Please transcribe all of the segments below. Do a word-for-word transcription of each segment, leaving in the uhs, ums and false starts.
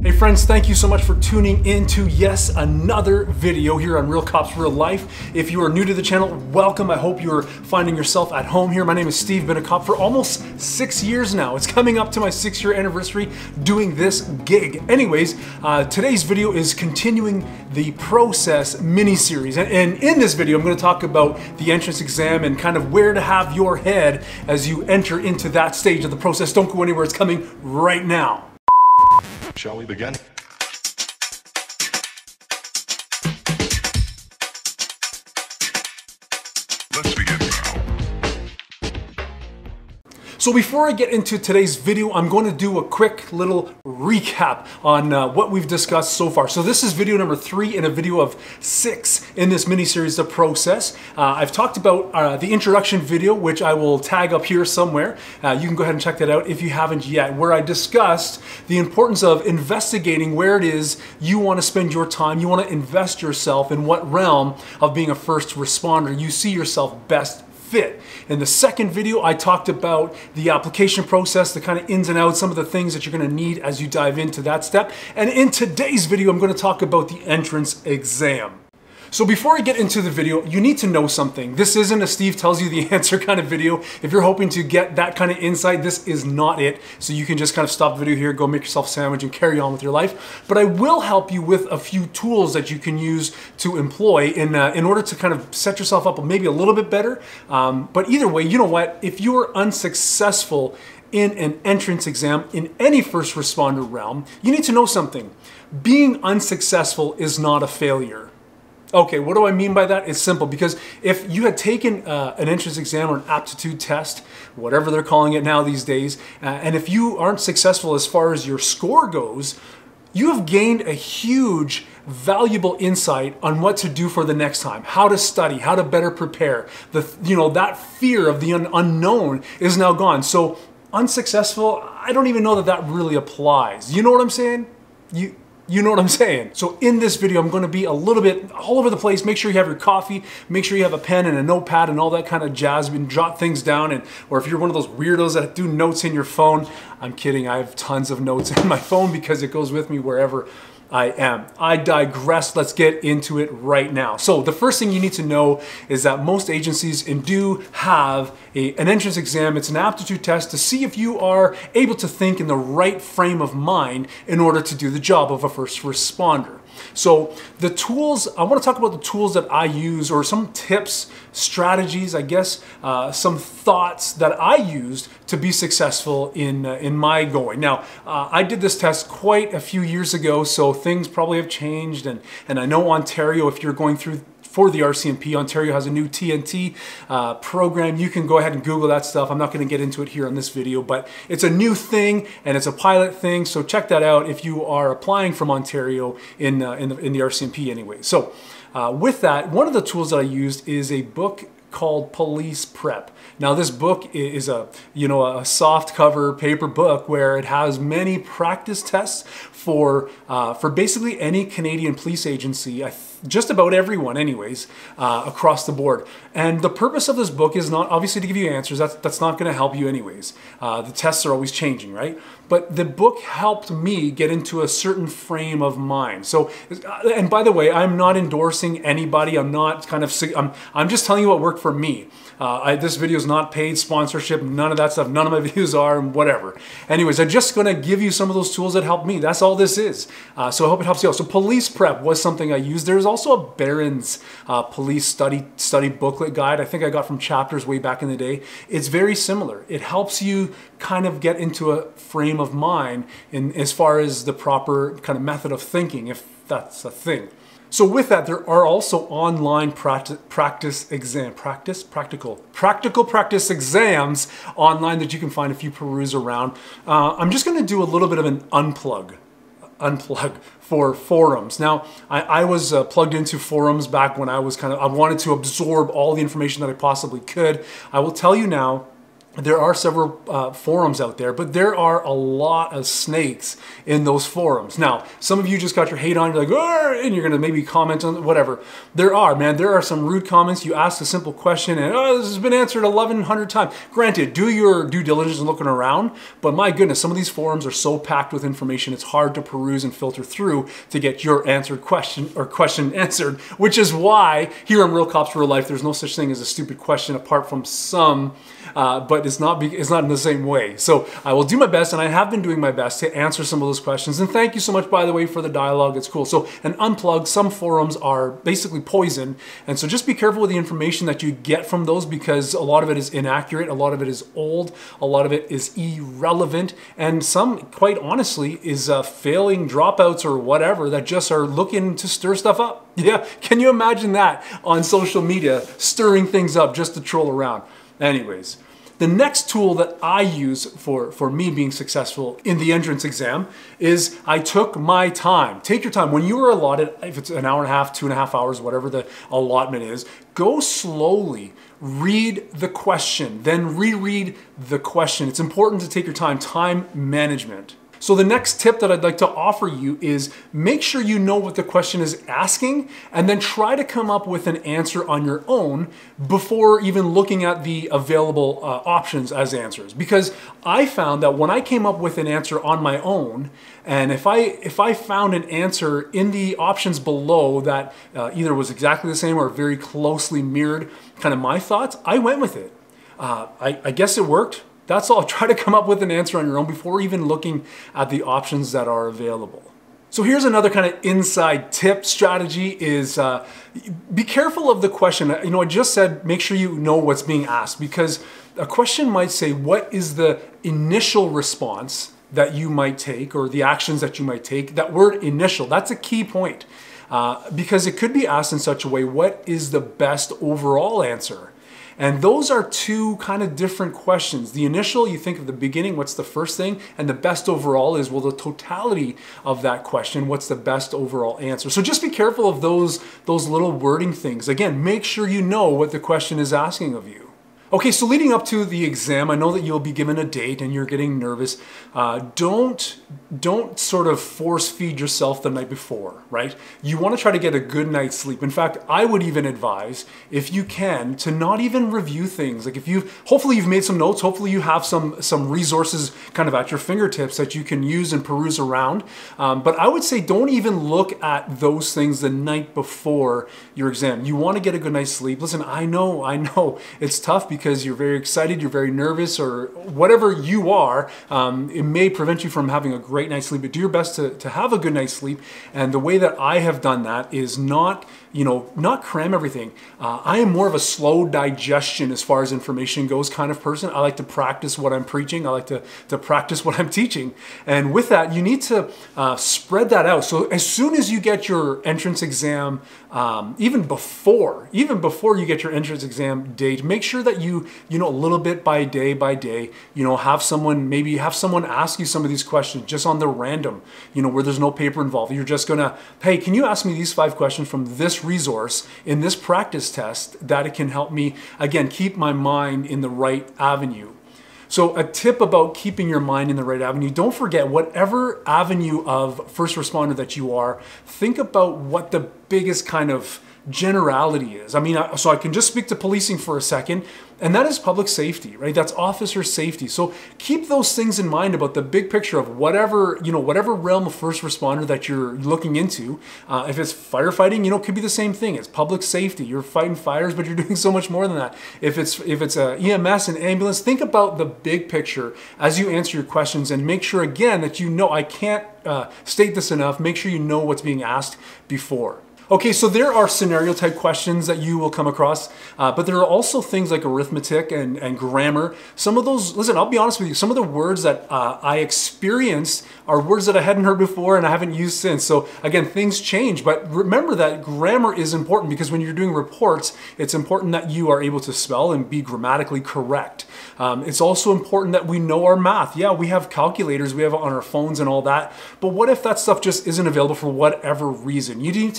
Hey friends, thank you so much for tuning in to yes, another video here on Real Cops Real Life. If you are new to the channel, welcome. I hope you're finding yourself at home here. My name is Steve, been a cop for almost six years now. It's coming up to my six year anniversary doing this gig. Anyways, uh, today's video is continuing the process mini-series. And, and in this video, I'm gonna talk about the entrance exam and kind of where to have your head as you enter into that stage of the process. Don't go anywhere, it's coming right now. Shall we begin? Let's begin now. So before I get into today's video, I'm going to do a quick little recap on uh, what we've discussed so far. So this is video number three in a video of six in this mini-series, The Process. Uh, I've talked about uh, the introduction video, which I will tag up here somewhere. Uh, you can go ahead and check that out if you haven't yet, where I discussed the importance of investigating where it is you want to spend your time. You want to invest yourself in what realm of being a first responder you see yourself best fit. In the second video, I talked about the application process, the kind of ins and outs, some of the things that you're going to need as you dive into that step. And in today's video, I'm going to talk about the entrance exam. So before I get into the video, you need to know something. This isn't a Steve tells you the answer kind of video. If you're hoping to get that kind of insight, this is not it. So you can just kind of stop the video here, go make yourself a sandwich and carry on with your life. But I will help you with a few tools that you can use to employ in, uh, in order to kind of set yourself up maybe a little bit better. Um, but either way, you know what? If you're unsuccessful in an entrance exam in any first responder realm, you need to know something. Being unsuccessful is not a failure. Okay, what do I mean by that? It's simple, because if you had taken uh, an entrance exam or an aptitude test, whatever they're calling it now these days, uh, and if you aren't successful as far as your score goes, you have gained a huge, valuable insight on what to do for the next time, how to study, how to better prepare. The, you know, that fear of the un unknown is now gone. So unsuccessful, I don't even know that that really applies. You know what I'm saying? You. You know what I'm saying? So in this video, I'm gonna be a little bit all over the place. Make sure you have your coffee, make sure you have a pen and a notepad and all that kind of jazz. You can jot things down, and or if you're one of those weirdos that do notes in your phone, I'm kidding, I have tons of notes in my phone because it goes with me wherever I am. I digress. Let's get into it right now. So the first thing you need to know is that most agencies do have a, an entrance exam. It's an aptitude test to see if you are able to think in the right frame of mind in order to do the job of a first responder. So the tools, I want to talk about the tools that I use, or some tips, strategies, I guess, uh, some thoughts that I used to be successful in, uh, in my going. Now, uh, I did this test quite a few years ago, so things probably have changed. And, and I know Ontario, if you're going through for the R C M P, Ontario has a new T N T uh, program. You can go ahead and Google that stuff. I'm not going to get into it here on this video, but it's a new thing and it's a pilot thing. So check that out if you are applying from Ontario in, uh, in, the, in the R C M P anyway. So uh, with that, one of the tools that I used is a book called Police Prep. Now this book is a, you know, a soft cover paper book where it has many practice tests for, uh, for basically any Canadian police agency, I just about everyone anyways, uh, across the board. And the purpose of this book is not obviously to give you answers. That's, that's not gonna help you anyways. Uh, the tests are always changing, right? But the book helped me get into a certain frame of mind. So, and by the way, I'm not endorsing anybody. I'm not kind of, I'm, I'm just telling you what worked for me. Uh, I, this video is not paid sponsorship, none of that stuff. None of my videos are, and whatever. Anyways, I'm just gonna give you some of those tools that helped me. That's all this is. Uh, so I hope it helps you out. So Police Prep was something I used. There's also a Barron's uh, police study study booklet guide. I think I got from Chapters way back in the day. It's very similar. It helps you kind of get into a frame of mind in as far as the proper kind of method of thinking, if that's a thing. So with that, there are also online practice, practice exam, practice, practical, practical practice exams online that you can find if you peruse around. Uh, I'm just gonna do a little bit of an unplug, unplug for forums. Now, I, I was uh, plugged into forums back when I was kind of, I wanted to absorb all the information that I possibly could. I will tell you now, there are several uh, forums out there, but there are a lot of snakes in those forums. Now, some of you just got your hate on, you're like, "Arr!" and you're gonna maybe comment on whatever. There are, man, there are some rude comments. You ask a simple question and, oh, this has been answered eleven hundred times. Granted, do your due diligence and looking around, but my goodness, some of these forums are so packed with information, it's hard to peruse and filter through to get your answered question or question answered, which is why here on Real Cops Real Life, there's no such thing as a stupid question apart from some, uh, but it's not, it's not in the same way. So I will do my best, and I have been doing my best to answer some of those questions. And thank you so much, by the way, for the dialogue. It's cool. So an unplug, some forums are basically poison. And so just be careful with the information that you get from those, because a lot of it is inaccurate. A lot of it is old. A lot of it is irrelevant. And some, quite honestly, is uh, failing dropouts or whatever that just are looking to stir stuff up. Yeah, can you imagine that on social media, stirring things up just to troll around? Anyways, the next tool that I use for, for me being successful in the entrance exam is I took my time. Take your time. When you are allotted, if it's an hour and a half, two and a half hours, whatever the allotment is, go slowly. Read the question, then reread the question. It's important to take your time, time management. So the next tip that I'd like to offer you is make sure you know what the question is asking, and then try to come up with an answer on your own before even looking at the available uh, options as answers. Because I found that when I came up with an answer on my own, and if I if I found an answer in the options below that uh, either was exactly the same or very closely mirrored kind of my thoughts, I went with it. Uh, I, I guess it worked. That's all. Try to come up with an answer on your own before even looking at the options that are available. So here's another kind of inside tip strategy is uh, be careful of the question. You know, I just said make sure you know what's being asked, because a question might say, what is the initial response that you might take, or the actions that you might take? That word initial, that's a key point, uh, because it could be asked in such a way, what is the best overall answer? And those are two kind of different questions. The initial, you think of the beginning, what's the first thing? And the best overall is, well, the totality of that question, what's the best overall answer? So just be careful of those, those little wording things. Again, make sure you know what the question is asking of you. Okay, so leading up to the exam, I know that you'll be given a date and you're getting nervous. Uh, don't, don't sort of force feed yourself the night before, right? You want to try to get a good night's sleep. In fact, I would even advise, if you can, to not even review things. Like if you've, hopefully you've made some notes, hopefully you have some, some resources kind of at your fingertips that you can use and peruse around. Um, but I would say don't even look at those things the night before your exam. You want to get a good night's sleep. Listen, I know, I know it's tough because because you're very excited, you're very nervous, or whatever you are. Um, it may prevent you from having a great night's sleep, but do your best to, to have a good night's sleep. And the way that I have done that is not, you know, not cram everything. Uh, I am more of a slow digestion as far as information goes kind of person. I like to practice what I'm preaching. I like to, to practice what I'm teaching. And with that, you need to uh, spread that out. So as soon as you get your entrance exam, um, even before, even before you get your entrance exam date, make sure that you, you know, a little bit by day by day, you know, have someone, maybe have someone ask you some of these questions just on the random, you know, where there's no paper involved. You're just gonna, hey, can you ask me these five questions from this resource in this practice test that it can help me, again, keep my mind in the right avenue. So a tip about keeping your mind in the right avenue, don't forget whatever avenue of first responder that you are, think about what the biggest kind of generality is. I mean, so I can just speak to policing for a second, and that is public safety, right? That's officer safety. So keep those things in mind about the big picture of whatever, you know, whatever realm of first responder that you're looking into. Uh, if it's firefighting, you know, it could be the same thing. It's public safety. You're fighting fires, but you're doing so much more than that. If it's if it's a E M S and ambulance, think about the big picture as you answer your questions, and make sure again that you know, I can't uh, state this enough, make sure you know what's being asked before. Okay, so there are scenario type questions that you will come across, uh, but there are also things like arithmetic and, and grammar. Some of those, listen, I'll be honest with you, some of the words that uh, I experienced are words that I hadn't heard before and I haven't used since. So again, things change, but remember that grammar is important, because when you're doing reports, it's important that you are able to spell and be grammatically correct. Um, it's also important that we know our math. Yeah, we have calculators, we have it on our phones and all that, but what if that stuff just isn't available for whatever reason? You need to have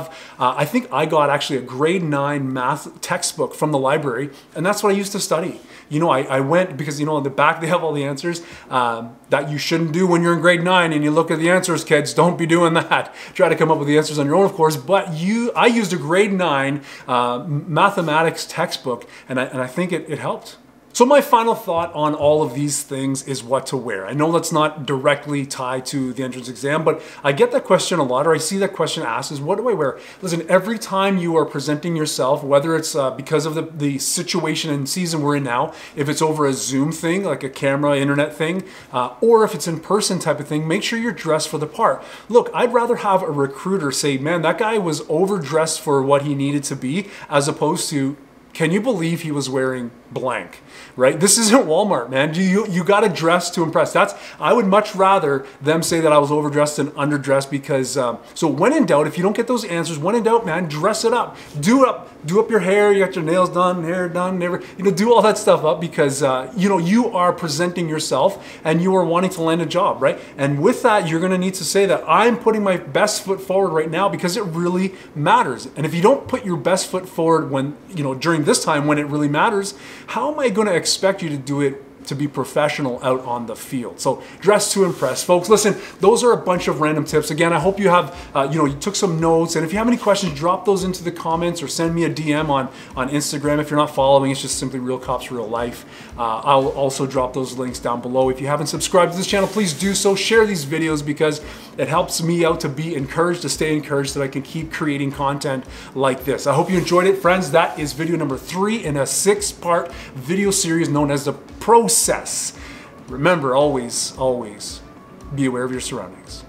have, uh, I think I got actually a grade nine math textbook from the library, and that's what I used to study. You know, I, I went, because you know, on the back they have all the answers um, that you shouldn't do when you're in grade nine and you look at the answers, kids, don't be doing that. Try to come up with the answers on your own, of course, but you, I used a grade nine uh, mathematics textbook, and I, and I think it, it helped. So my final thought on all of these things is what to wear. I know that's not directly tied to the entrance exam, but I get that question a lot, or I see that question asked is, what do I wear? Listen, every time you are presenting yourself, whether it's uh, because of the, the situation and season we're in now, if it's over a Zoom thing, like a camera, internet thing, uh, or if it's in person type of thing, make sure you're dressed for the part. Look, I'd rather have a recruiter say, man, that guy was overdressed for what he needed to be, as opposed to, can you believe he was wearing blank, right? This isn't Walmart, man. You, you, you got to dress to impress. That's, I would much rather them say that I was overdressed than underdressed, because, um, so when in doubt, if you don't get those answers, when in doubt, man, dress it up. Do it up, do up your hair, you got your nails done, hair done, never, you know, do all that stuff up, because, uh, you know, you are presenting yourself and you are wanting to land a job, right? And with that, you're going to need to say that I'm putting my best foot forward right now, because it really matters. And if you don't put your best foot forward when, you know, during this time when it really matters, how am I going to expect you to do it to be professional out on the field? So dress to impress, folks. Listen, those are a bunch of random tips. Again, I hope you have, uh, you know, you took some notes, and if you have any questions, drop those into the comments or send me a D M on, on Instagram. If you're not following, it's just simply Real Cops Real Life. Uh, I'll also drop those links down below. If you haven't subscribed to this channel, please do so. Share these videos, because it helps me out to be encouraged, to stay encouraged, so that I can keep creating content like this. I hope you enjoyed it, friends. That is video number three in a six-part video series known as The Process. Remember, always, always be aware of your surroundings.